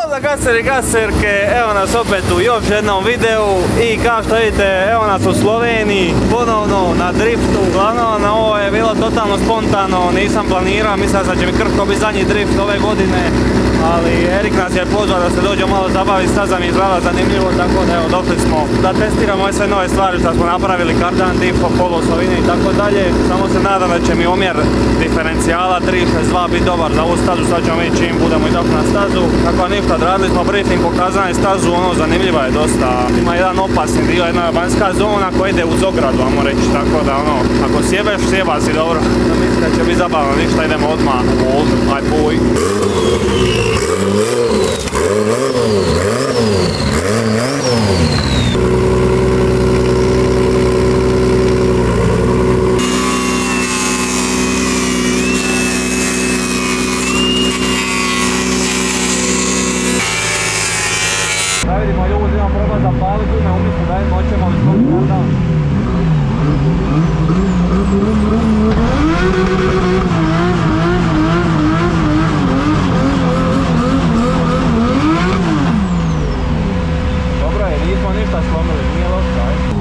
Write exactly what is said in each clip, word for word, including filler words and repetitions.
Pozdrav gaseri i gaserke, evo nas opet u još jednom videu i kao što vidite, evo nas u Sloveniji, ponovno na driftu. Uglavnom, ovo je bilo totalno spontano, nisam planirao, mislio da će mi Krko biti zadnji drift ove godine, ali Erik nas je pozvao da se dođe malo zabaviti stazama i izgleda zanimljivo, tako da evo došli smo da testiramo ove sve nove stvari što smo napravili, kardan, diff, polosovine i tako dalje. Samo se nadam da će mi omjer diferencijala tri šezdeset dva biti dobar za ovu stazu, sad ćemo vidjeti čim budemo i došli na stazu. Kako ništa, odradili smo briefing, pokazali stazu, ono zanimljiva je dosta, ima jedan opasni dio, jedna vanjska zona koja ide uz ogradu, ajmo reći, tako da ono, ako sjebeš, sjeba si dobro. Da mislim da će biti zabavno, ništa, idemo odmah u vožnju, aj puj. Da vidimo ljudi, imam proba zapaliti gume, umjesto da jedno oćemo li skoro kardan. Dobro je, nismo ništa slomili, nije loše, ajde.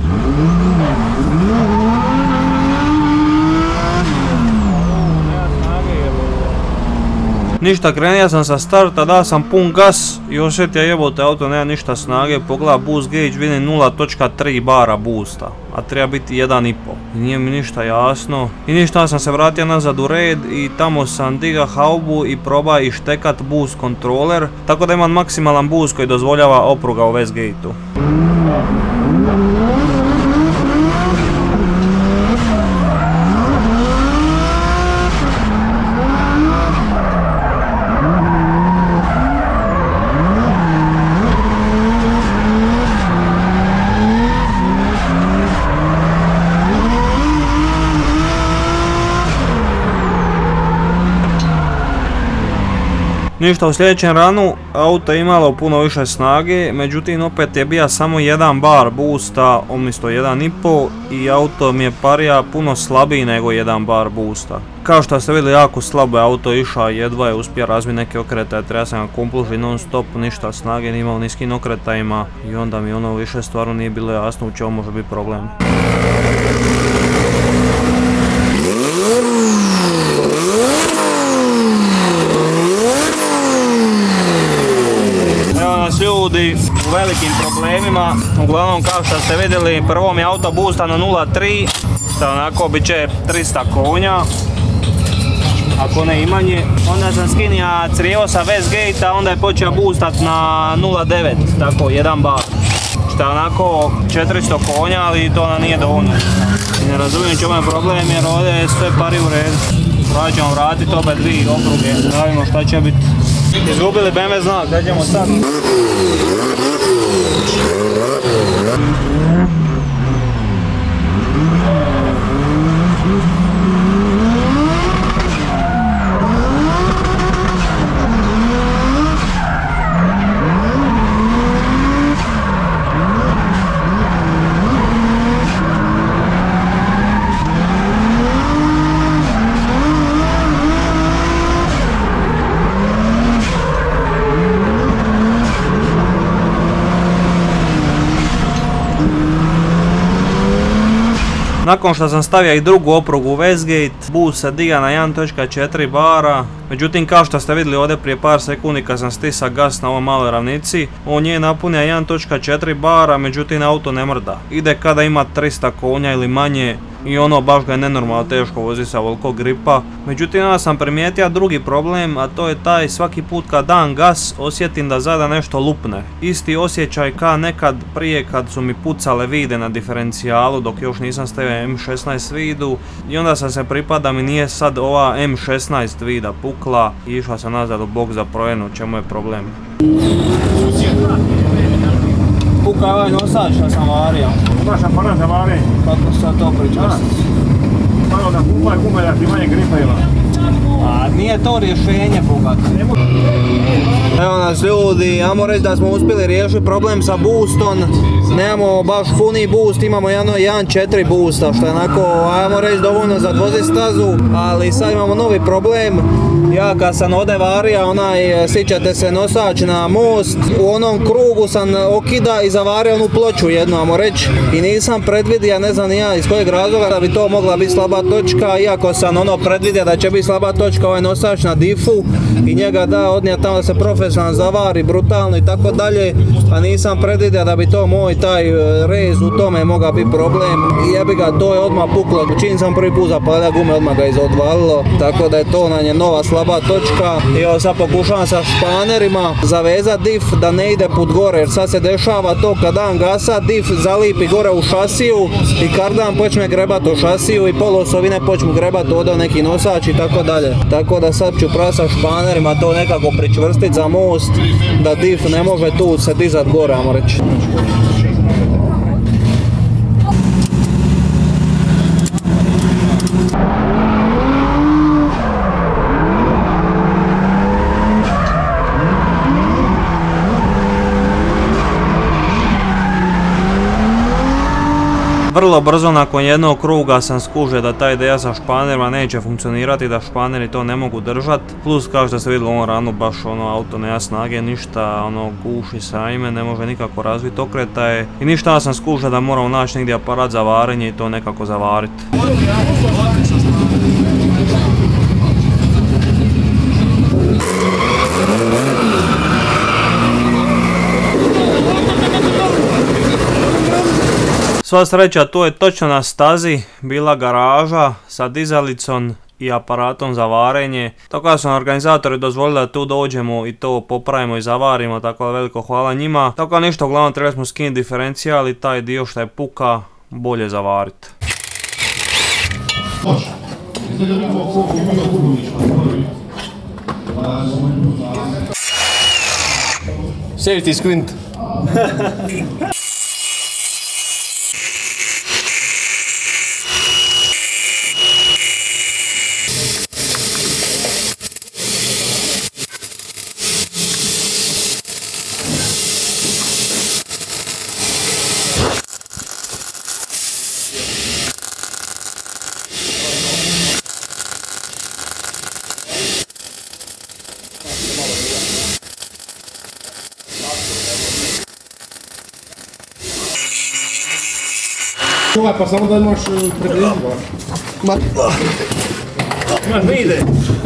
Ništa, krenio sam sa starta, dao sam pun gas i osjetio jebote auto nema ništa snage, pogleda boost gauge, vidim nula zarez tri bara boosta, a treba biti jedan i pol. Nije mi ništa jasno i ništa, sam se vratio nazad u red i tamo sam diga haubu i proba ištekat boost kontroler, tako da imam maksimalan boost koji dozvoljava opruga u Westgate-u. Ništa, u sljedećem ranu auto je imalo puno više snage, međutim opet je bio samo jedan bar boosta umjesto jedan i pol i auto mi je parija puno slabiji nego jedan bar boosta. Kao što ste vidjeli, jako slabo je auto išao, jedva je uspio razviti neke okretaje, treba sam ga kumpluži non stop, ništa snage nije imao niskim okretajima i onda mi ono više stvarno nije bilo jasno u čemu može biti problem. Ljudi u velikim problemima, uglavnom kao što ste vidjeli, prvo mi je auto boosta na nula zarez tri, što onako bit će trista konja, ako ne i manje. Onda sam skinio crijevo sa Westgate-a, onda je počeo boostat na nula zarez devet, tako jedan bar, što je onako četiristo konja, ali to nam nije dovoljno. I ne razumijem čemu je problem jer ovdje je sve pari u redu. Sada ćemo vratiti obe dvije opruge, da vidimo šta će biti. Izgubili B M W znak, da ćemo sad. Nakon što sam stavio i drugu oprugu u Westgate, boost se diga na jedan zarez četiri bara, međutim kao što ste vidjeli ovdje prije par sekundi kad sam stisao gas na ovoj maloj ravnici, on je napunio jedan zarez četiri bara, međutim auto ne mrda. Ide kada ima trista konja ili manje i ono baš ga je nenormalno teško vozi sa ovoliko gripa. Međutim onda sam primijetio drugi problem, a to je taj svaki put kad dam gas osjetim da zada nešto lupne. Isti osjećaj kao nekad prije kad su mi pucale vide na diferencijalu dok još nisam stavio M šesnaest vidu i onda sam se pripada da mi nije sad ova M šesnaest vida pukla i išla sam nazad u bok za projenu, čemu je problem. Puka ovaj nosač što sam vario. Baš sam moram za vario. Kako se to pričastiti? Malo da kupaj gume da ti manje gripa ima. A nije to rješenje pukati. Evo nas nas ljudi, ajmo reći da smo uspjeli riješiti problem sa boostom. Nemamo baš puni boost, imamo jedan jedan četiri boosta, što je onako, ajmo reći, dovoljno za dvozit stazu, ali sad imamo novi problem. Ja kad sam ode vario, onaj, sjećate se, nosač na most, u onom krugu sam okida i zavario onu ploču jednu, ajmo reći, i nisam predvidio, ne znam ni ja iz kojeg razloga, da bi to mogla biti slaba točka, iako sam ono predvidio da će biti slaba točka ovaj nosač na difu i njega da odnijeti tamo da se profesionalno zavari, brutalno i tako dalje, a nisam predvidio da bi to moj taj rez u tome mogao biti problem i jebi ga, to je odmah puklo, čim sam prvi put zapalio gume, odmah ga izodvalilo, tako da je to na nje nova slaba točka. I evo sad pokušavam sa španerima zavezati dif da ne ide put gore, jer sad se dešava to kad dam gasa, dif zalipi gore u šasiju i kardan počne grebati u šasiju i polosovine počnu grebati od neki nosač i tako dalje. Tako da sad ću prasa španerima to nekako pričvrstiti za most, da dif ne može tu se dizat gore, ajmo reći. Vrlo brzo nakon jednog kruga sam skužio da ta ideja sa španerima neće funkcionirati, da španeri to ne mogu držati. Plus kao što ste vidjeli u ovom ranu baš ono auto nema snage, ništa, ono guši se ajme, ne može nikako razviti okretaje. I ništa sam skužio da moramo naći negdje aparat za varenje i to nekako zavariti. Sva sreća, tu je točno na stazi bila garaža sa dizalicom i aparatom za varenje. Tako da su nam organizatori dozvolili da tu dođemo i to popravimo i zavarimo, tako da veliko hvala njima. Tako da ništa, uglavnom trebali smo skinuti diferencijal i taj dio što je puka bolje zavariti. Safety squint. Čuvaj, pa samo da imaš prebližiti baš. Imaš vide.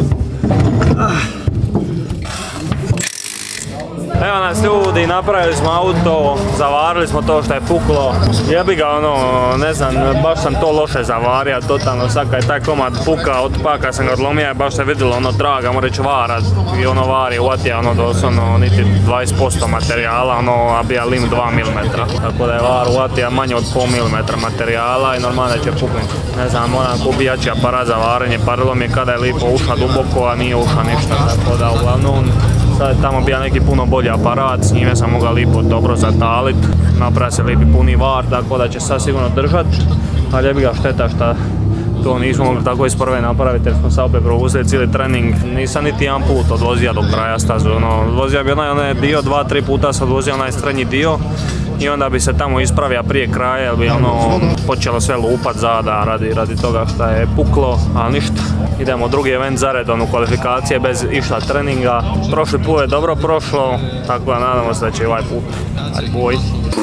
Evo nas ljudi, napravili smo auto, zavarili smo to što je puklo. Jebi ga ono, ne znam, baš sam to loše zavario, totalno sad kad je taj komad puka, od paka sam ga odlomio, baš se vidjelo ono draga, moram reći vara i ono vari uvatija ono doslovno niti dvadeset posto materijala, ono a bija lim dva milimetra. Tako da je var uvatija manje od pol milimetra materijala i normalno će puknuti. Ne znam, moram kupiti jači aparat za varenje, parilo mi je kada je lipo ušla duboko, a nije ušla ništa, tako da uglavnom sad je tamo bio neki puno bolji aparat, s njime sam mogao lipo dobro zatalit, napravio se lipi puni var, tako da će sad sigurno držat, ali je bi ga šteta šta to nismo mogli tako iz prve napraviti jer smo sad opet provuzeli cijeli trening, nisam niti jedan put odvozio do kraja stazu, ono, odvozio bi onaj, onaj dio, dva, tri puta sam odvozio onaj srednji dio i onda bi se tamo ispravio prije kraja jer bi ono počelo sve lupat zada radi, radi toga što je puklo, ali ništa. Idemo drugi event zaredom u kvalifikacije bez išta treninga. Prošli put je dobro prošlo, tako da nadamo se da će i ovaj put. Aj boj.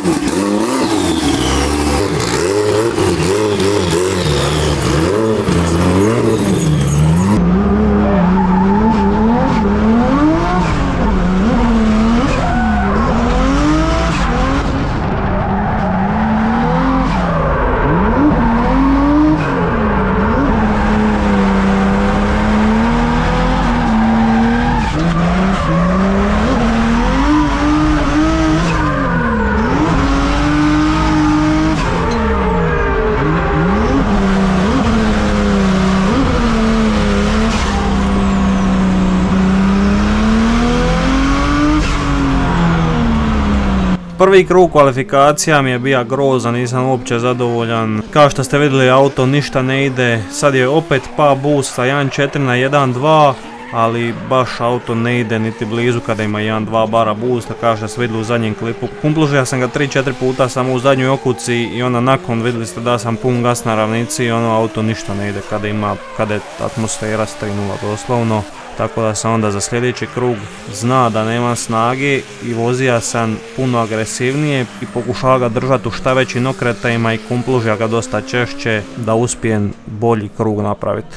Prvi krug kvalifikacija mi je bio grozan, nisam uopće zadovoljan. Kao što ste vidjeli, auto ništa ne ide. Sad je opet pa boost sa jedan četiri na jedan dva, ali baš auto ne ide niti blizu kada ima jedan dva bara boosta, kao što ste vidjeli u zadnjem klipu. Pumplužio sam ga tri četiri puta samo u zadnjoj okuci i onda nakon vidjeli ste da sam pun gas na ravnici i ono auto ništa ne ide kada ima, kada je atmosfera s tri nula doslovno. Tako da sam onda za sljedeći krug zna da nema snage i vozija sam puno agresivnije i pokušava ga držati u šta većim okretajima i kumplužija ga dosta češće da uspijem bolji krug napraviti.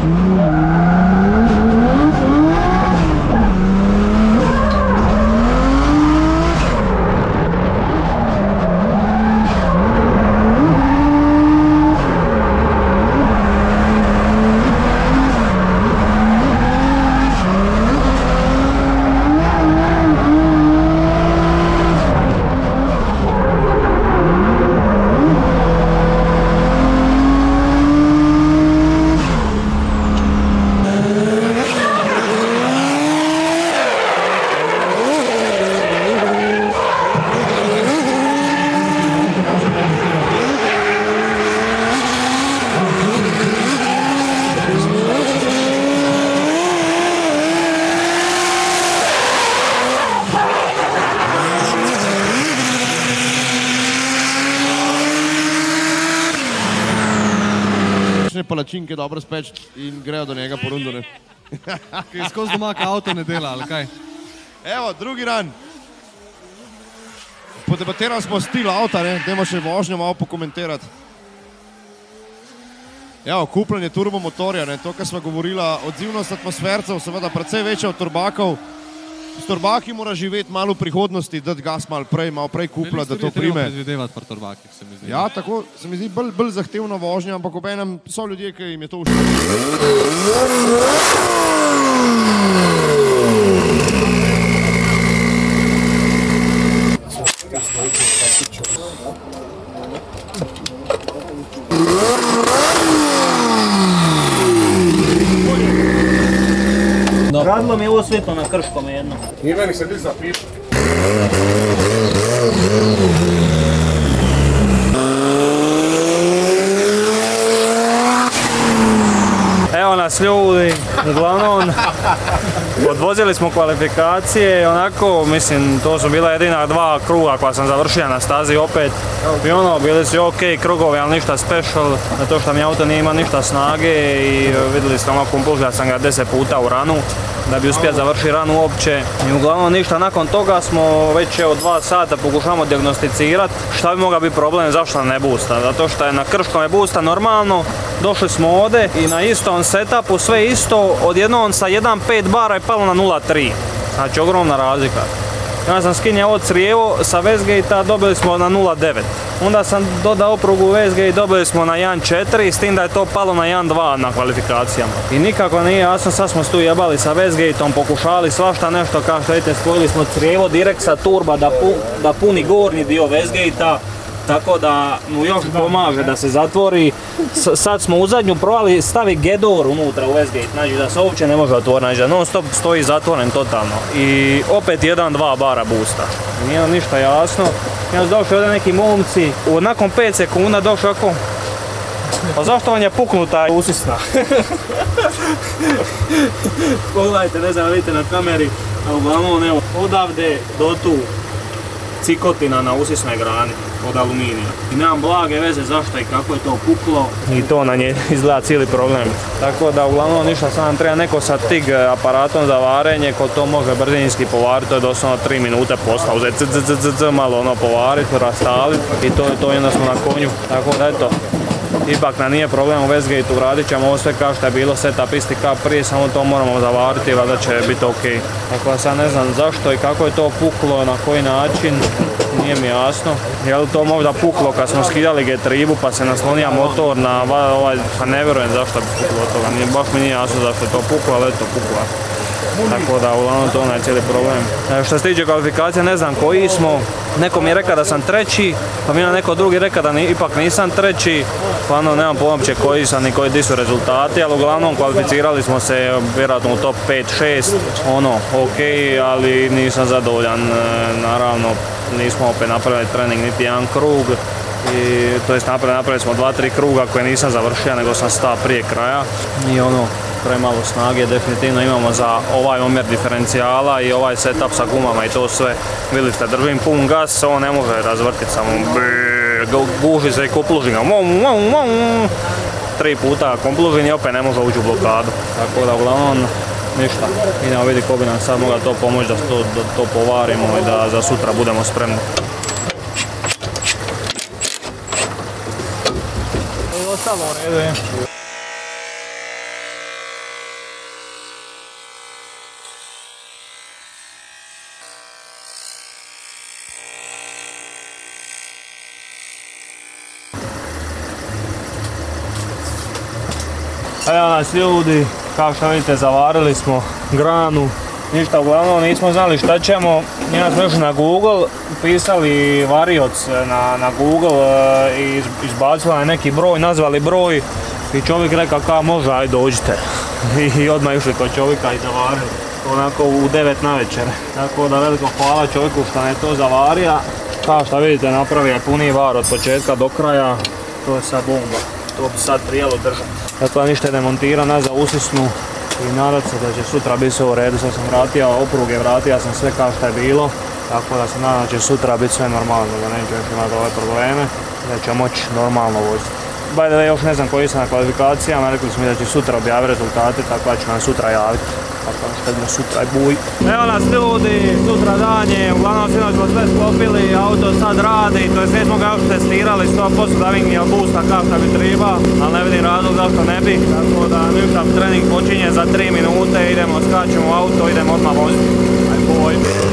Palačinke dobro speč in grejo do njega po rundu. Kaj skozi doma, ka avto ne dela, ali kaj? Evo, drugi ran. Podebatirali smo stil avta, ne? Dajmo še vožnjo malo pokomentirati. Evo, kupljenje turbomotorja, ne? To, kar smo govorila, odzivnost atmosfercev, seveda precej večja od turbakov. S turbaki mora živeti malo v prihodnosti, dati gas malo prej, malo prej kupla, da to prime. Veliko stvari je treba predvidevati pri turbakih, se mi zdi. Ja, tako se mi zdi bolj, bolj zahtevna vožnja, ampak obenem so ljudje, ki jim je to všeč. Radilo mi je ovo svjetlo na Krškome jedno. I meni se ti zapiša. Evo nas ljudi, uglavnom odvozili smo kvalifikacije, onako, mislim, to su bila jedina dva kruga koja sam završio na stazi opet. I ono, bili su ok krugovi, ali ništa special, zato što mi auto nije imao ništa snage i vidjeli ste ono kumplužio sam ga deset puta u ranu da bi uspio završiti ranu uopće. I uglavnom ništa, nakon toga smo već evo dva sata pokušavamo dijagnosticirati šta bi mogao biti problem, zašto ne boosta. Zato što je na Krškome boosta normalno, došli smo ovdje i na istom setupu sve isto, odjednom sa jedan pet bara je palo na nula tri. Znači ogromna razlika. Ja sam skinjao ovo crijevo sa Westgate-a, dobili smo na nula devet. Onda sam dodao oprugu u Westgate, dobili smo na jedan četiri, s tim da je to palo na jedan dva na kvalifikacijama. I nikako nije jasno, sad smo se tu jebali sa Westgate-om, pokušali svašta nešto, kao što vidite, spojili smo crijevo direkt sa turba da, pu, da puni gornji dio Westgate-a. Tako da mu još pomaže da se zatvori. S sad smo u zadnju probali stavi Gedor unutra u Westgate, znači da se uopće ne može otvoriti, znači da non stop stoji zatvoren totalno. I opet jedan dva bara boosta. Nije nam ništa jasno. I onda došli ovdje neki momci, nakon pet sekunda došli ovako. Pa zašto vam je puknuta usisna? Pogledajte, ne znam, vidite na kameri, a uglavnom evo, odavde do tu cikotina na usisnoj grani od aluminija. I nemam blage veze zašto i kako je to puklo. I to na nje izgleda cijeli problem. Tako da uglavnom ništa, sad nam treba neko sa TIG aparatom za varenje ko to može brzinski povariti, to je doslovno tri minute posla, uzeti c, c, c, c, malo ono povariti, rastaliti i to je to, onda smo na konju. Tako da eto, ipak nam nije problem u Westgate-u, radit ćemo ovo sve kao što je bilo setup isti kao prije, samo to moramo zavariti, valjda će biti ok. Tako da sad ne znam zašto i kako je to puklo, na koji način, nije mi jasno. Je li to možda puklo kad smo skidali getribu pa se naslonija motor na ovaj, pa ne vjerujem zašto bi puklo od toga, nije, baš mi nije jasno zašto je to puklo, ali eto puklo. Tako da uglavnom to onaj cijeli problem. E, što se tiče kvalifikacije ne znam koji smo, neko mi je rekao da sam treći, pa mi je neko drugi rekao da ni, ipak nisam treći, pa ono nemam pojma koji sam ni koji di su rezultati, ali uglavnom kvalificirali smo se vjerojatno u top pet šest, ono ok, ali nisam zadovoljan, naravno nismo opet napravili trening niti jedan krug. I, to jest napravili, napravili smo dva, tri kruga koje nisam završio, nego sam stao prije kraja. I ono, premalo snage definitivno imamo za ovaj omjer diferencijala i ovaj setup sa gumama i to sve. Vidite, držim pun gas, on ne može razvrtiti samo guži se i kopluži ga. Tri puta komplužin i opet ne može ući u blokadu. Tako da uglavnom ništa. Idemo vidjeti ko bi nam sad mogla to pomoći da to, da to povarimo i da za sutra budemo spremni. I ostalo u redu je. Evo nas ljudi, kao što vidite zavarili smo granu, ništa uglavnom nismo znali šta ćemo, njena smo išli na Google, pisali varioc na, na Google i izbacila je neki broj, nazvali broj i čovjek rekao kao može, aj dođite. I odmah išli kod čovjeka i zavarili, onako u devet navečer. Tako da veliko hvala čovjeku što je to zavarija. Kao što vidite napravio je puni var od početka do kraja, to je sad bomba, to bi sad prijelo držati. Dakle, ništa je demontirao, nazad usisnu i nadam se da će sutra biti sve u redu. Sad sam vratio opruge, vratio sam sve kao što je bilo, tako da se nadam da će sutra biti sve normalno, da neće još imati ove probleme, da će moći normalno voziti. By the way, još ne znam koji sam na kvalifikacijama, rekli smo mi da će sutra objaviti rezultate, tako da ću nam sutra javiti. Tako da što sutra je buj. Evo nas ljudi, sutra dan je, uglavnom sinoć smo sve sklopili, auto sad radi, to je sve smo ga još testirali, sto posto da vidim busta kao što bi treba, ali ne vidim razlog zašto ne bi, tako da ništa, trening počinje za tri minute, idemo, skačemo u auto, idemo odmah voziti. Aj boj.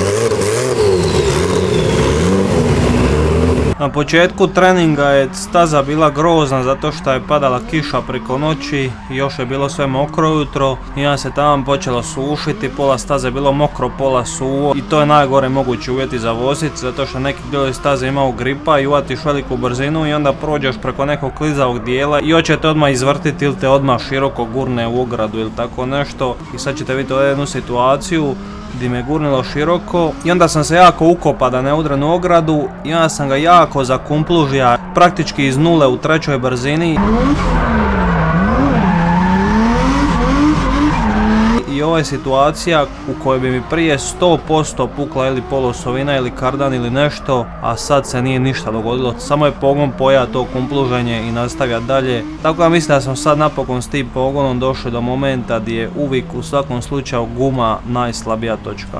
Na početku treninga je staza bila grozna zato što je padala kiša preko noći i još je bilo sve mokro ujutro i onda se tamo počelo sušiti, pola staze je bilo mokro, pola suvo i to je najgore mogući uvjeti za voziti zato što neki dijelovi staze imaju gripa i uvatiš veliku brzinu i onda prođeš preko nekog klizavog dijela i hoće te odmah izvrtiti ili te odmah široko gurne u ogradu ili tako nešto i sad ćete vidjeti ovdje jednu situaciju gdje me gurnilo široko i onda sam se jako ukopa da ne udrem u ogradu i onda sam ga jako zakumplužio praktički iz nule u trećoj brzini. I ovo je situacija u kojoj bi mi prije sto posto pukla ili polosovina ili kardan ili nešto, a sad se nije ništa dogodilo, samo je pogon poja to kumpluženje i nastavlja dalje. Tako da mislim da sam sad napokon s tim pogonom došli do momenta gdje je uvijek u svakom slučaju guma najslabija točka.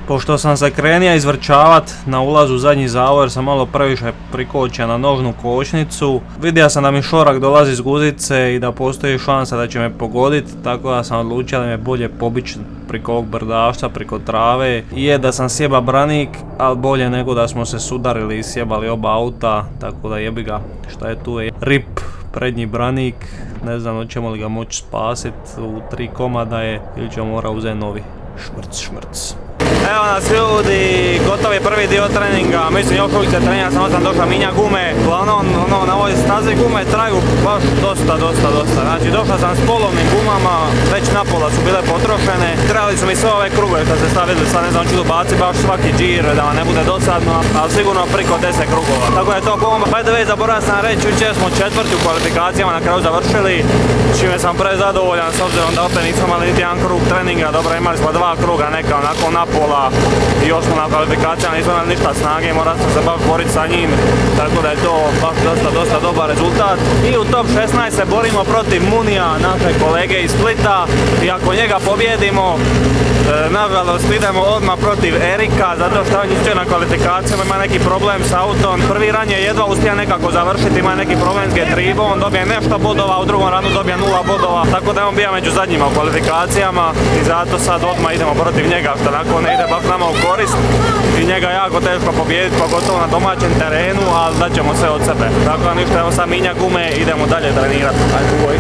Pošto sam se krenio izvrčavat na ulazu u zadnji zavoj jer sam malo previše prikočio na nožnu kočnicu, vidio sam da mi šorak dolazi iz guzice i da postoji šansa da će me pogodit, tako da sam odlučio da me bolje pobić priko ovog brdašca, priko trave. Je da sam sjeba branik, ali bolje nego da smo se sudarili i sjebali oba auta, tako da jebi ga, šta je tu je. Rip prednji branik, ne znam hoćemo li ga moći spasit, u tri komada je ili ćemo mora uzeti novi. Šmrc, šmrc. Evo nas ljudi, gotov je prvi dio treninga, mislim još uvijek se trenira, samo sam došla minja gume, uglavnom ono, na ovoj stazi gume traju baš dosta, dosta, dosta, znači došla sam s polovnim gumama, već napola su bile potrošene, trebali su mi sve ove krugove kad ste stavili, sad ne znam ću dobaci baš svaki džir da vam ne bude dosadno, ali sigurno priko deset krugova, tako je to bomba. By the way, zaboravio sam reći, jučer smo četvrti u kvalifikacijama na kraju završili, čime sam prezadovoljan s obzirom da opet nismo imali niti jedan krug treninga, dobro imali smo dva kruga neka onako napola i još smo na kvalifikacijama nismo imali ništa snage i morali smo se baš boriti sa njim, tako da je to baš dosta, dosta dobar rezultat. I u top šesnaest se borimo protiv Munija, našeg kolege iz Splita, i ako njega pobjedimo, e, nažalost idemo odmah protiv Erika, zato što on isto na kvalifikacijama ima neki problem s autom. Prvi ran je jedva uspio nekako završiti, ima neki problem s G-tribom, on dobije nešto bodova, u drugom ranu dobije nula bodova, tako da je on bio među zadnjima u kvalifikacijama i zato sad odmah idemo protiv njega, što onako ne ide baš nama u korist i njega jako teško pobijediti, pogotovo na domaćem terenu, ali daćemo sve od sebe. Tako da ništa, evo sad minja gume, idemo dalje trenirati. Ajde, uvoj.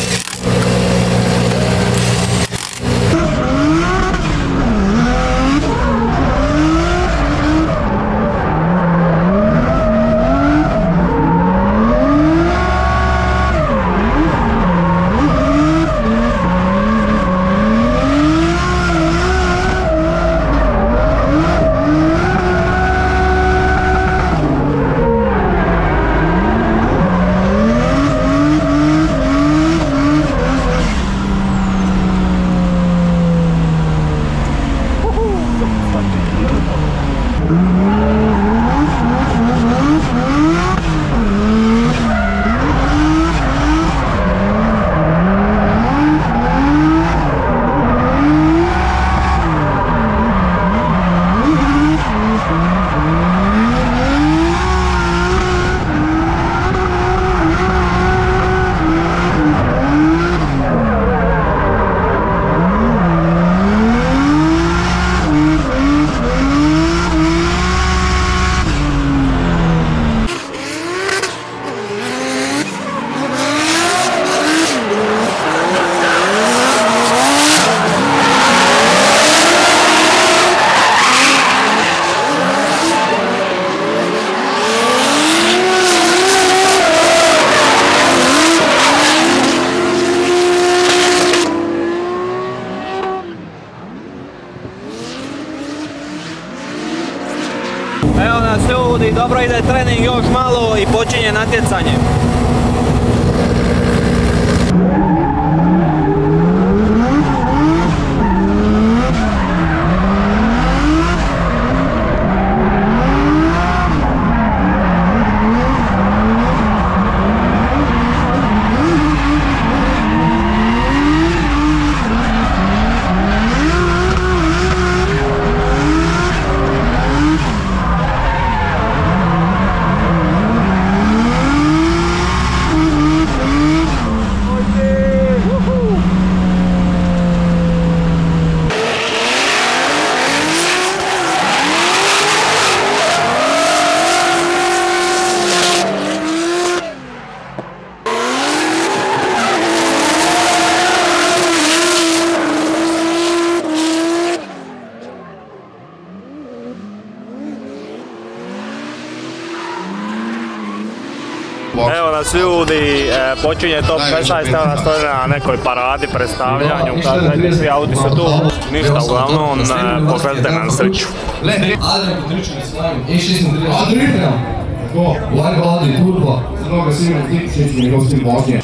Evo nas ljudi, dobro ide trening još malo i počinje natjecanje. Evo nas ljudi, e, počinje top šesnaest, evo nas stoji na nekoj paradi, predstavljanju, kažete svi auti su tu, ništa uglavnom, e, poželite nam sreću. Adrian Petričan je s vami, E šesnaest. Adrian! Tako, Largo Audi Turbo, za mnogo sigurno ti svjetski njegov stil vožnje.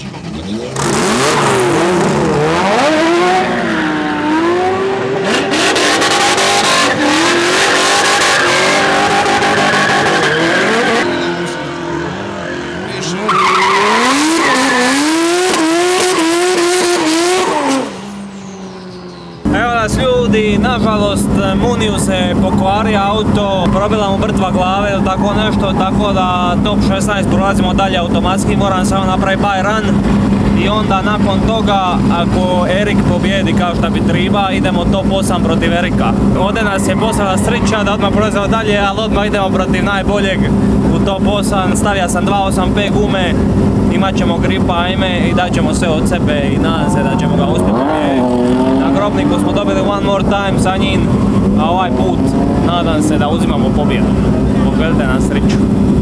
nažalost, Muniju se pokvario auto, probila mu mrtva glave ili tako nešto, tako da top šesnaest prolazimo dalje automatski, moram samo napraviti by run. I onda nakon toga, ako Erik pobjedi kao što bi triba, idemo top osam protiv Erika. Ovdje nas je poslala sreća da odmah prolazimo dalje, ali odmah idemo protiv najboljeg u top osam. Stavio sam dva osam pet gume, imat ćemo gripa, ajme, i daćemo sve od sebe i nadam se da ćemo ga uspjeti pobijediti. Na Grobniku smo dobili one more time sa njim, a ovaj put nadam se da uzimamo pobjedu. Pogledajte na sreću.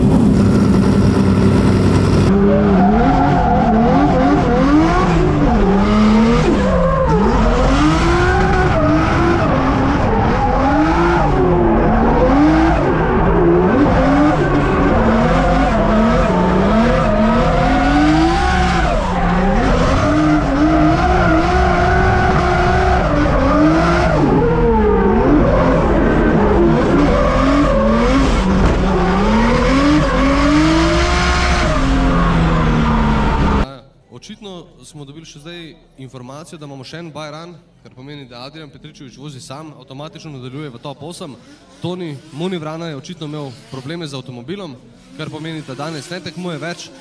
Očitno smo dobili še zdaj informacijo, da imamo še en by run, kar pomeni, da Adrijan Petričević vozi sam, avtomatično nadaljuje v top osem. Toni Munivrana je očitno imel probleme z avtomobilom, kar pomeni, da danes ne tekmuje več,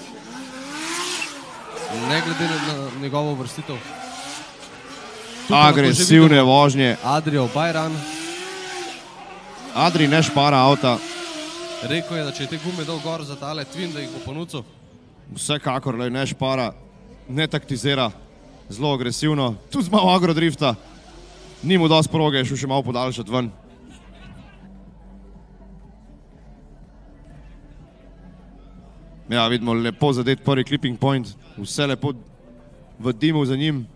ne glede na njegovo uvrstitev. Agresivne vožnje. Adrijev by run. Adri ne špara avta. Rekel je, da če je te gume dal gor za tale twin, da jih bo ponucal. Vsekakor, ne špara, ne taktizira, zelo agresivno, tudi z malo agrodrifta. Ni mu dosti proge, je šel še malo podaljšati ven. Ja, vidimo, lepo zadet prvi clipping point, vse lepo v dimu za njim.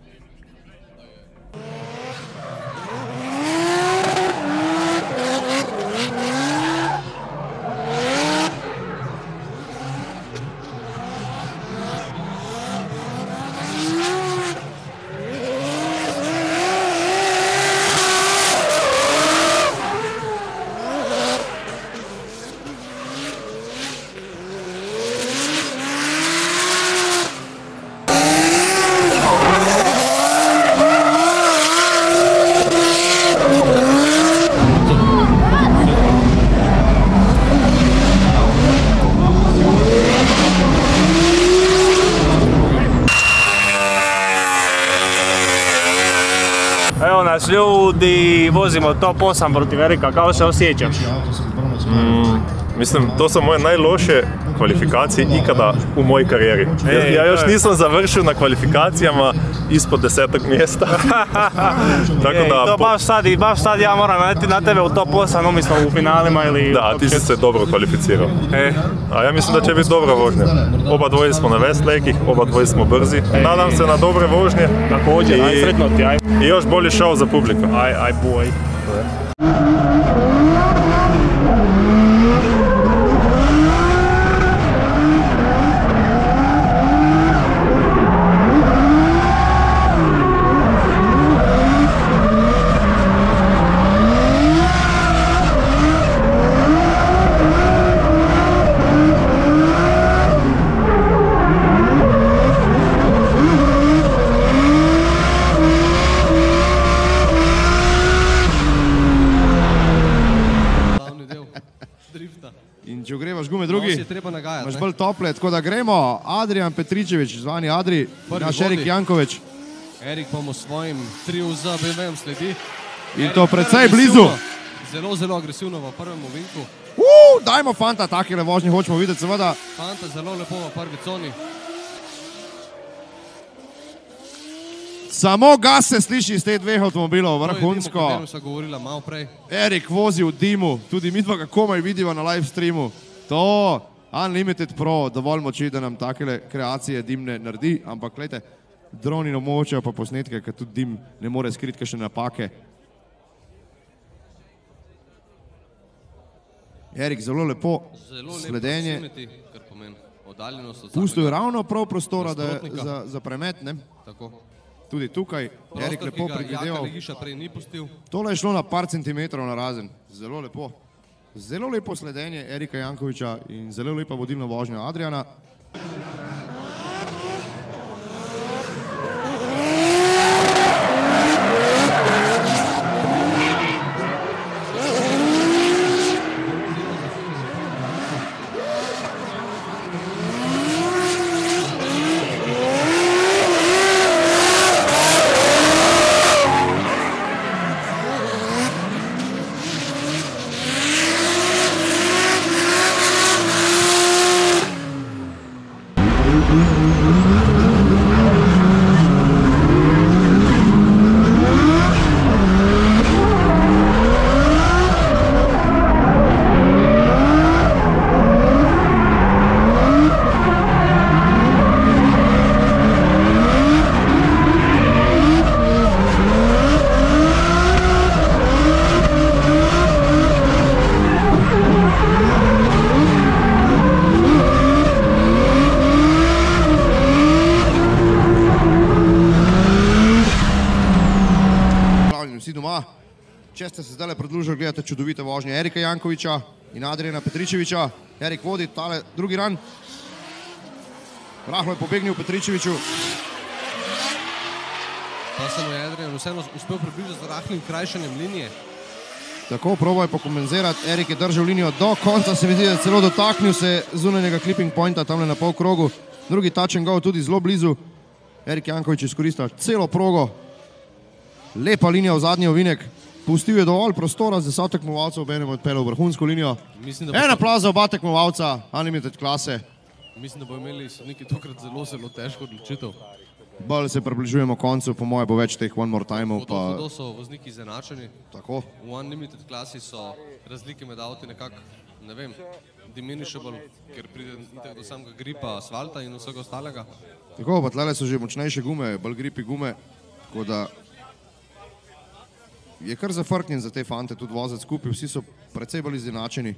Evo nas ljudi, vozimo top osam protiv Erika, kako se osjećaš? Mm, mislim, to su moje najlošije kvalifikacije ikada u mojoj karijeri. Ej, ja još to je- nisam završio na kvalifikacijama ispod desetog mjesta. Tako Ej, da, to po- baš sad, i baš sad ja moram naleti na tebe u top osam, umjesto u finalima ili... da, top ti si šest. se dobro kvalificirao. E, A ja mislim da će biti dobra vožnja. Oba dvoje smo na Westlakih, oba dvoje smo brzi. Nadam se na dobre vožnje. također, I- aj sretno ti, aj, I još bolji šao za publiku. aj, aj boj. Glavni del drifta. In če ogrevaš gume Nos drugi, je treba nagajati. imaš ne? bolj tople, tako da gremo. Adrijan Petričević, zvani Adri, Prvi naš vodi. Erik Janković. Erik pa mu svojim triu za B M W-jem sledi. In to precej Agresivno, blizu. Zelo, zelo agresivno v prvem ovinku. Uh, dajmo fanta, takele vožnje hočemo videti, seveda. Fanta zelo lepo v prvi coni. Samo gas se sliši iz teh dveh avtomobilov, To je dim, o vrhunsko. katerem sva govorila malo prej. Erik vozi v dimu, tudi mi dva ga komaj vidiva na live streamu. To, Unlimited Pro, dovolj moči, da nam takele kreacije dimne naredi, ampak gledajte, droni omogočajo pa posnetke, ker tudi dim ne more skriti kakšne napake. Erik, zelo lepo Zelo lepo sledenje. proximity, kar pomeni oddaljenost od Pustil je samega. ravno prav prostora da je, nasprotnika. za, za premet, ne? Tako. Tudi tukaj, Erik Prostor, lepo ki ga Jaka predvideval. Legiša prej ni pustil. Tole je šlo na par centimetrov na razen, zelo lepo. Zelo lepo sledenje Erika Jankovića in zelo lepa vodilna vožnja Adriana. Če ste se zdaj pridružili, gledate čudovite vožnje Erika Jankovića in Adriana Petričevića. Erik vodi tale drugi ran. Rahlo je pobegnil Petričeviću. Pa se mu je Adrian vseeno uspel približati z rahlim krajšanjem linije. Tako, probal je pokompenzirati. Erik je držal linijo do konca, se mi zdi, da je celo dotaknil se zunanjega clipping pointa tamle na pol krogu. Drugi touch and go tudi zelo blizu. Erik Janković izkoristil celo progo. Lepa linija v zadnji ovinek. Pustil je dovolj prostora za vsa tekmovalcev, obenem odpeljal vrhunsko linijo. En aplauz za oba tekmovalca, Unlimited klase. Mislim, da bo imeli sodniki tokrat zelo, zelo težko odločitev. Bolj se približujemo koncu, po moje bo več teh one more time-ov. Hudo so vozniki izenačeni. Tako. V Unlimited klasi so razlike med avti nekako, ne vem, diminishable, ker pride do samega gripa asfalta in vsega ostalega. Tako, pa tlele so že močnejše gume, bolj gripi gume, tako da je kar zafrknjen za te fante tudi voziti skupaj, vsi so precej bolj izenačeni.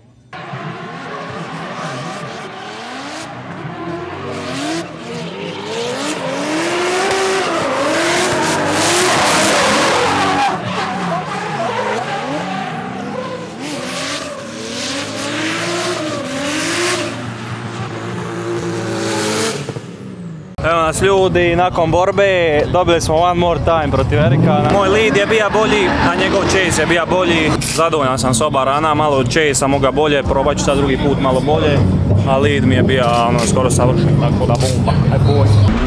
Evo nas ljudi, nakon borbe dobili smo one more time protiv Erika. Moj lead je bio bolji, a njegov chase je bio bolji. Zadovoljan sam s oba rana, malo chase sam moga bolje, probat ću sad drugi put malo bolje. A lead mi je bio ono, skoro savršen, tako da bomba. Aj boj.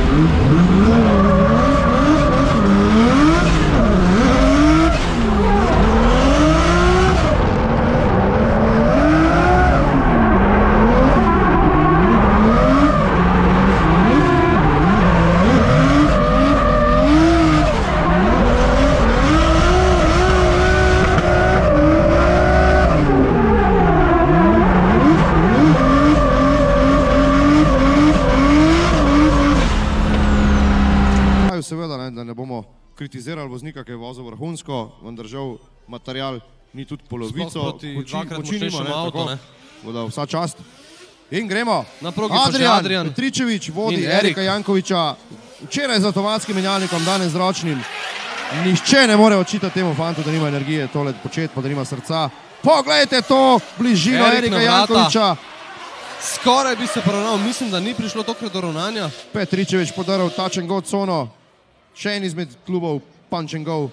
Seveda, ne, da ne bomo kritizirali voznika, ki je vozil vrhunsko, vendar žal material ni tudi polovico. Sploh proti dvakrat močnejšemu avtu, ne? Voda, vsa čast. In gremo. Na progi pa še Adrian Petričević vodi Erika Jankovića. Včeraj z avtomatskim menjalnikom, danes z ročnim. Nihče ne more očitati temu fantu, da nima energije tole početi, pa da nima srca. Poglejte to bližino Erika Jankovića. Skoraj bi se poravnal, mislim, da ni prišlo tokrat do ravnanja. Petričević podaril touch and go cono. Še en izmed klubov punch and go.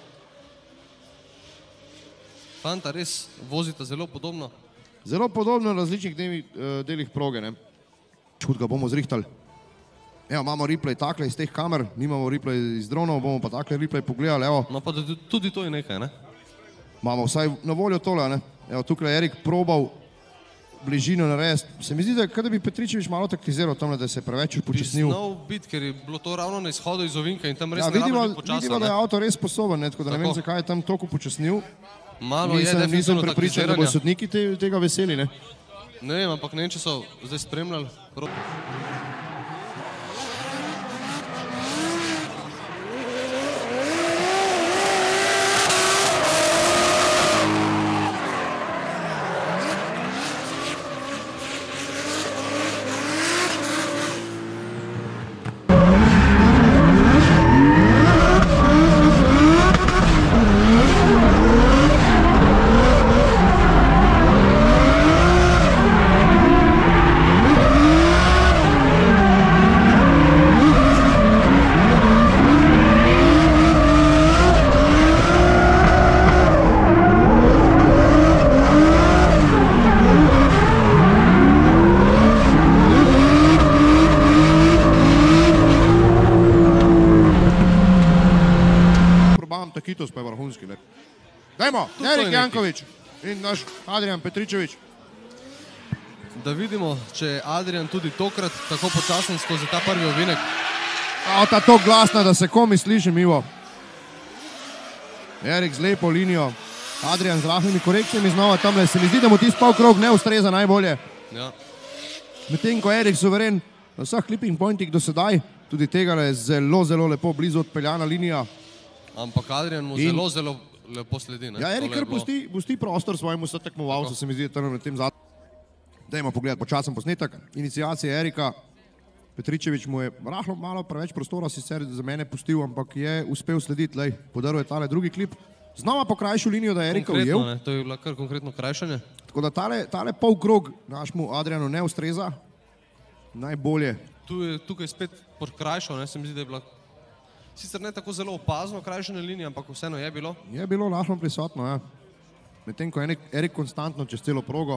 Fanta res vozita zelo podobno. Zelo podobno na različnih delih proge, ne. Čud ga bomo zrihtali. Evo, imamo replay takle iz teh kamer, mi imamo replay iz dronov, bomo pa takle replay pogledali, evo. No pa tudi to je nekaj, ne? Imamo vsaj na voljo tole, ne. Evo, tukaj je Erik probal bližino narediti. Se mi zdi, da kada bi Petričević malo taktiziral tamle, da se je preveč upočasnil. Bi znal biti, ker je bilo to ravno na izhodu iz ovinka in tam res ne rabiš biti počasno. Vidimo, da je avto res sposoben, tako da ne vem, zakaj je tam toliko upočasnil. Malo je definitivno Nisem prepričan, da bo sodniki tega veseli, ne? Ne vem, ampak ne vem, če so zdaj spremljali. Takitos pa je vrhunski, ne. Dajmo, Erik Janković in naš Adrian Petričević. Da vidimo, če je Adrian tudi tokrat tako počasen skozi ta prvi ovinek. Avta to glasna, da se komi sliši mivo. Erik z lepo linijo, Adrian z rahlimi korekcijami znova tamle. Se mi zdi, da mu tisti pol krog ne ustreza najbolje. Ja. Medtem ko Erik suveren na vseh clipping pointih do sedaj, tudi tega je zelo, zelo lepo blizu odpeljana linija. Ampak Adrian mu zelo, zelo lepo sledi, ne? Ja, Erik kar pusti prostor svojemu sotekmovalcu, se mi zdi, da tam na tem zadnjem. Dajmo pogledati počasen posnetek. Iniciacije Erika. Petričević mu je rahlo malo preveč prostora sicer za mene pustil, ampak je uspel slediti, lej, podaril je tale drugi klip. znova po krajšu linijo, da je Erika ujel. Konkretno, ne, to je bilo kar konkretno krajšanje. Tako da tale, tale pol krog našemu Adrianu ne ustreza. Najbolje. Tu je, tukaj spet podkrajšal, ne, se mi zdi, da je bila sicer ne tako zelo opazno krajšane linije, ampak vseeno je bilo. Je bilo lahko prisotno, ja. Medtem ko je Erik konstantno čez celo progo.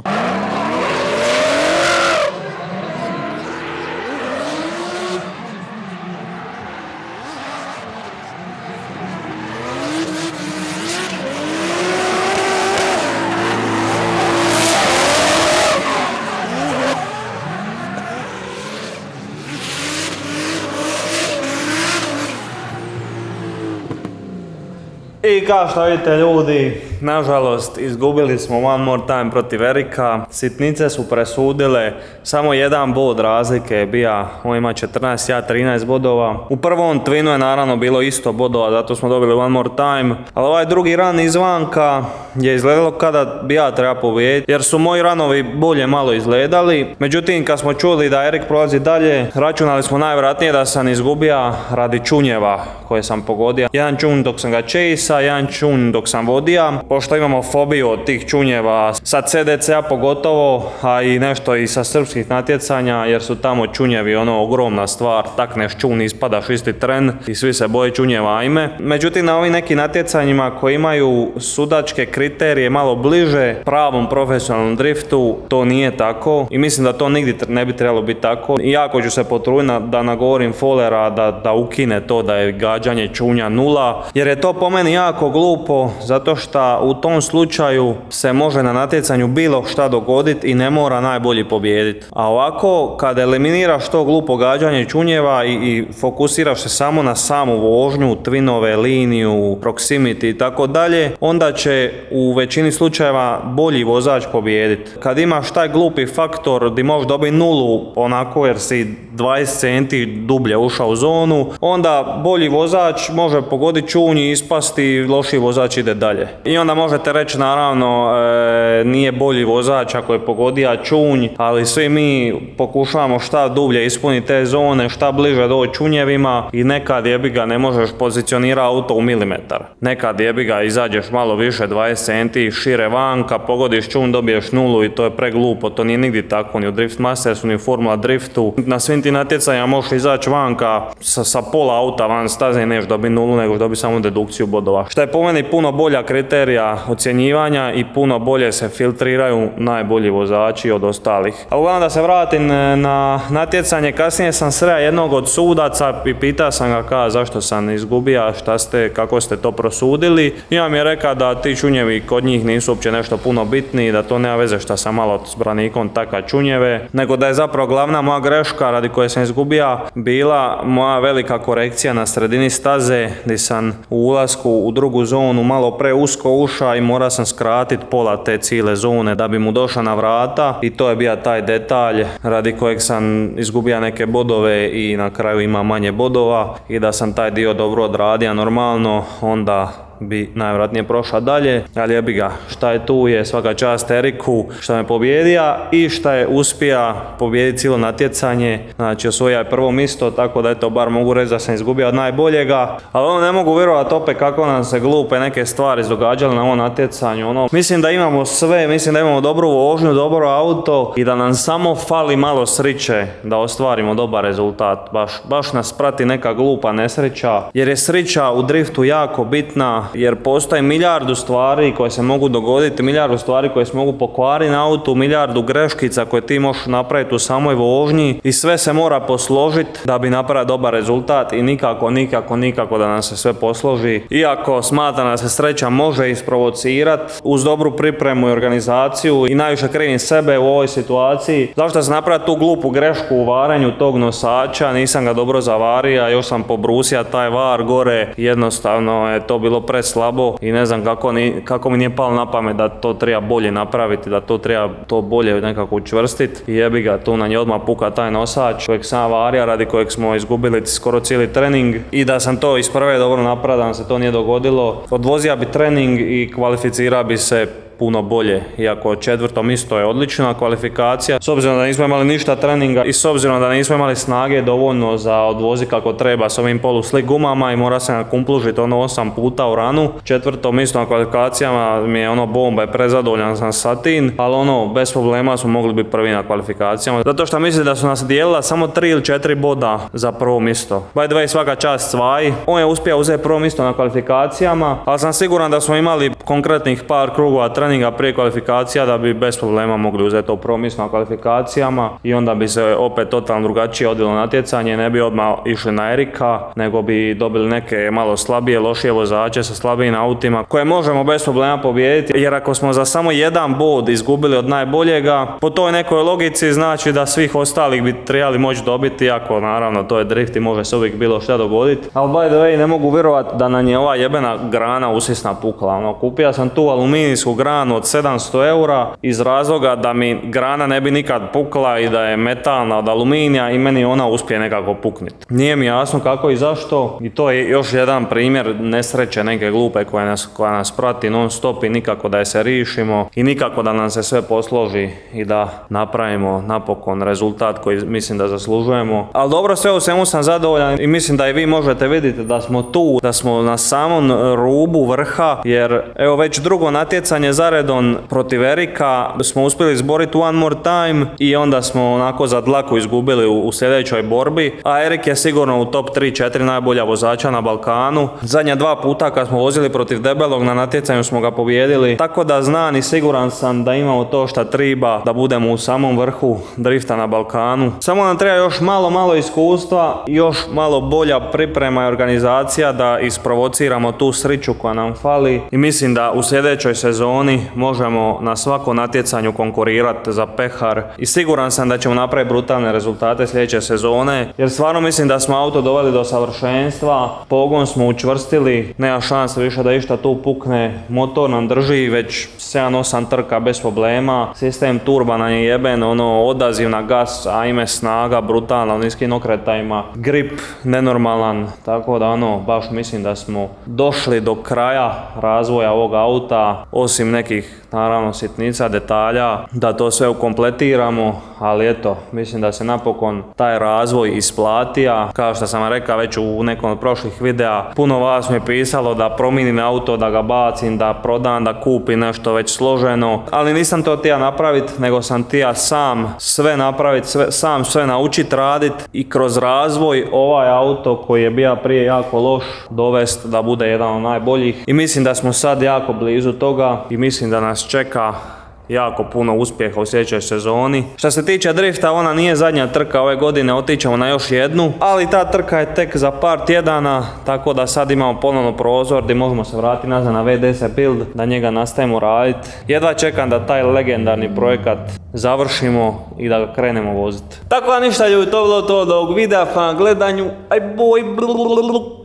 I kao što vidite ljudi, nažalost izgubili smo One More Time protiv Erika. Sitnice su presudile, samo jedan bod razlike je bija, on ima četrnaest, ja trinaest bodova. U prvom twinu je naravno bilo isto bodova, zato smo dobili One More Time. Ali ovaj drugi run izvanka je izgledalo kada bi ja treba pobijediti, jer su moji runovi bolje malo izgledali. Međutim, kad smo čuli da Erik prolazi dalje, računali smo najvjerojatnije da sam izgubio radi čunjeva koje sam pogodio. Jedan čun dok sam ga chase-a, jedan čun dok sam vodija. Pošto imamo fobiju od tih čunjeva, sa C D C-a pogotovo, a i nešto i sa srpskih natjecanja, jer su tamo čunjevi ono ogromna stvar, takneš čun, ispadaš isti tren i svi se boje čunjeva, ajme. Međutim, na ovim nekim natjecanjima koji imaju sudačke kriterije malo bliže pravom profesionalnom driftu, to nije tako i mislim da to nigdje ne bi trebalo biti tako. I jako ću se potruditi da nagovorim Follera da, da ukine to da je gađanje čunja nula, jer je to po meni jako glupo, zato što u tom slučaju se može na natjecanju bilo šta dogoditi i ne mora najbolji pobijediti. A ovako, kada eliminiraš to glupo gađanje čunjeva i, i fokusiraš se samo na samu vožnju, twinove, liniju, proximity i tako dalje, onda će u većini slučajeva bolji vozač pobijediti. Kad imaš taj glupi faktor gdje možeš dobiti nulu onako jer si dvadeset centi dublje ušao u zonu, onda bolji vozač može pogoditi čunj i ispasti, loši vozač ide dalje. I onda možete reći naravno e, nije bolji vozač ako je pogodio čunj, ali svi mi pokušavamo šta dublje ispuniti te zone, šta bliže doći čunjevima i nekad jebi ga ne možeš pozicionirati auto u milimetar. Nekad jebi ga izađeš malo više, dvadeset centi, šire vanka, pogodiš čunj, dobiješ nulu i to je preglupo, to nije nigdje tako, ni u Drift Mastersu, ni u Formula Driftu. Na svim ti natjecanjima možeš izaći vanka sa, sa pola auta van staze i neš dobi nulu, nego dobi samo dedukciju bodova. Što je po meni puno bolja kriterija ocjenjivanja i puno bolje se filtriraju najbolji vozači od ostalih. A uglavnom da se vratim na natjecanje, kasnije sam sreo jednog od sudaca i pitao sam ga ka zašto sam izgubio, šta ste, kako ste to prosudili. I on mi je rekao da ti čunjevi kod njih nisu uopće nešto puno bitni, da to nema veze što sam malo s branikom taka čunjeve, nego da je zapravo glavna moja greška radi koje sam izgubio bila moja velika korekcija na sredini staze gdje sam u ulasku u drugu zonu malo preusko ušao i morao sam skratiti pola te cijele zone da bi mu došao na vrata i to je bio taj detalj radi kojeg sam izgubio neke bodove i na kraju ima manje bodova i da sam taj dio dobro odradio normalno, onda bi najvjerojatnije prošao dalje, ali jebi ga, šta je tu je svaka čast Eriku što me pobjedija i šta je uspija pobijediti cijelo natjecanje, znači osvojio je prvo mjesto, tako da eto bar mogu reći da sam izgubio od najboljega, ali ono ne mogu vjerovati opet kako nam se glupe neke stvari događale na ovom natjecanju, ono, mislim da imamo sve, mislim da imamo dobru vožnju, dobro auto i da nam samo fali malo sriće da ostvarimo dobar rezultat, baš, baš nas prati neka glupa nesreća, jer je srića u driftu jako bitna, jer postoji milijardu stvari koje se mogu dogoditi, milijardu stvari koje se mogu pokvariti na autu, milijardu greškica koje ti možeš napraviti u samoj vožnji i sve se mora posložiti da bi napravio dobar rezultat i nikako, nikako, nikako da nam se sve posloži. Iako smatram da se sreća može isprovocirati uz dobru pripremu i organizaciju i najviše krivim sebe u ovoj situaciji. Zašto sam napravio tu glupu grešku u varanju tog nosača, nisam ga dobro zavario, još sam pobrusio taj var gore, jednostavno je to bilo preslabo i ne znam kako, ni, kako mi nije palo na pamet da to treba bolje napraviti, da to treba to bolje nekako učvrstiti i jebi ga, tu na nje odmah puka taj nosač kojeg sam avario radi kojeg smo izgubili skoro cijeli trening i da sam to iz prve dobro napravio, da nam se to nije dogodilo. Odvozio bi trening i kvalificirao bi se puno bolje. Iako četvrto mjesto je odlična kvalifikacija, s obzirom da nismo imali ništa treninga i s obzirom da nismo imali snage dovoljno za odvozi kako treba s ovim poluslik gumama i mora se nakumplužiti ono osam puta u ranu. Četvrto mjesto na kvalifikacijama mi je ono bomba i prezadovoljan sam sa tim, ali ono bez problema smo mogli biti prvi na kvalifikacijama. Zato što mislim da su nas dijelila samo tri ili četiri boda za prvo mjesto. By the way, svaka čast Cvaj. On je uspio uzeti prvo mjesto na kvalifikacijama, ali sam siguran da smo imali konkretnih par krugova treninga prije kvalifikacija da bi bez problema mogli uzeti to prvo mjesto na kvalifikacijama i onda bi se opet totalno drugačije odvilo natjecanje, ne bi odmah išli na Erika, nego bi dobili neke malo slabije, lošije vozače sa slabijim autima koje možemo bez problema pobijediti, jer ako smo za samo jedan bod izgubili od najboljega, po toj nekoj logici znači da svih ostalih bi trebali moći dobiti, iako naravno to je drift i može se uvijek bilo šta dogoditi. Ali by the way, ne mogu vjerovati da nam je ova jebena grana usisna pukla. Ono, kupio sam tu aluminijsku granu od sedamsto eura iz razloga da mi grana ne bi nikad pukla i da je metalna od aluminija i meni ona uspije nekako pukniti. Nije mi jasno kako i zašto i to je još jedan primjer nesreće neke glupe koja nas, koja nas prati non stop i nikako da je se rišimo i nikako da nam se sve posloži i da napravimo napokon rezultat koji mislim da zaslužujemo. Ali dobro, sve u svemu sam zadovoljan i mislim da i vi možete vidjeti da smo tu, da smo na samom rubu vrha, jer evo već drugo natjecanje zaredom protiv Erika smo uspjeli izboriti one more time i onda smo onako za dlaku izgubili u, u sljedećoj borbi, a Erik je sigurno u top tri četiri najbolja vozača na Balkanu. Zadnja dva puta kad smo vozili protiv debelog na natjecanju smo ga pobijedili, tako da znam i siguran sam da imamo to šta treba da budemo u samom vrhu drifta na Balkanu. Samo nam treba još malo, malo iskustva, još malo bolja priprema i organizacija da isprovociramo tu sriću koja nam fali i mislim da u sljedećoj sezoni možemo na svakom natjecanju konkurirati za pehar i siguran sam da ćemo napraviti brutalne rezultate sljedeće sezone, jer stvarno mislim da smo auto doveli do savršenstva, pogon smo učvrstili, nema šanse više da išta tu pukne, motor nam drži već sedam osam trka bez problema, sistem turba nam je jeben, ono odaziv na gas, ajme snaga brutalna u niskim okretajima, grip nenormalan, tako da ono baš mislim da smo došli do kraja razvoja ovog auta, osim nekih naravno sitnica, detalja, da to sve ukompletiramo, ali eto, mislim da se napokon taj razvoj isplatija. Kao što sam rekao već u nekom od prošlih videa, puno vas mi je pisalo da promijenim auto, da ga bacim, da prodam, da kupim nešto već složeno, ali nisam to htio napraviti, nego sam htio sam sve napraviti, sve, sam sve naučiti raditi i kroz razvoj ovaj auto koji je bio prije jako loš dovesti da bude jedan od najboljih i mislim da smo sad jako blizu toga i mislim da nas čeka jako puno uspjeha u sljedećoj sezoni. Što se tiče drifta, ona nije zadnja trka ove godine, otićemo na još jednu, ali ta trka je tek za par tjedana, tako da sad imamo ponovno prozor gdje možemo se vratiti nazad na V D S Build, da njega nastavimo raditi. Jedva čekam da taj legendarni projekat završimo i da ga krenemo voziti. Tako da ništa ljudi, to je bilo to od ovog videa, hvala na gledanju, aj boj.